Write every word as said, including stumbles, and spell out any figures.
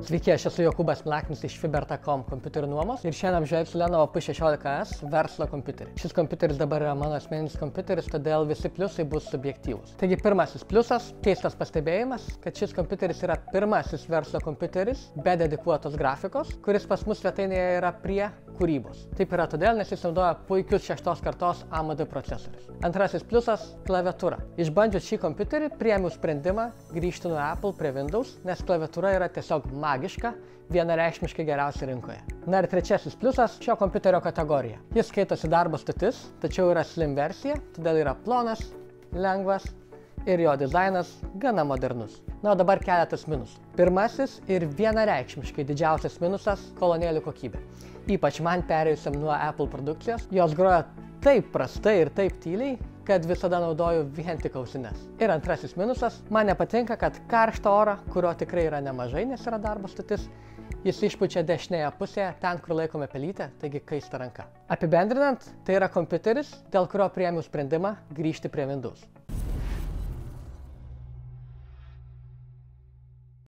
Sveiki, aš esu Jokūbas Milaknis iš fiber taškas com kompiuterių nuomos ir šiandien apžvelgsiu Lenovo P šešiolika S verslo kompiuterį. Šis kompiuteris dabar yra mano asmeninis kompiuteris, todėl visi pliusai bus subjektyvūs. Taigi pirmasis pliusas, keistas pastebėjimas, kad šis kompiuteris yra pirmasis verslo kompiuteris be dedikuotos grafikos, kuris pas mus svetainėje yra prie kūrybos. Taip yra todėl, nes jis naudoja puikius šeštos kartos A M D procesorius. Antrasis pliusas – klaviatūra. Išbandžius šį kompiuterį, priėmiau sprendimą grįžti nuo Apple prie Windows, nes klaviatūra yra tiesiog magiška, vienareikšmiškai geriausia rinkoje. Na ir trečiasis pliusas – šio kompiuterio kategorija. Jis skaitosi darbo stotis, tačiau yra slim versija, todėl yra plonas, lengvas ir jo dizainas gana modernus. Na, o dabar keletas minusų. Pirmasis ir vienareikšmiškai didžiausias minusas – kolonėlių kokybė. Ypač man perėjusiam nuo Apple produkcijos, jos groja taip prastai ir taip tyliai, kad visada naudoju vien tik ausines. Ir antrasis minusas, man nepatinka, kad karštą orą, kurio tikrai yra nemažai, nes yra darbo stotis, jis išpučia dešinėje pusėje, ten, kur laikome pelytę, taigi kaista ranka. Apibendrinant, tai yra kompiuteris, dėl kurio priėmiau sprendimą grįžti prie Windows.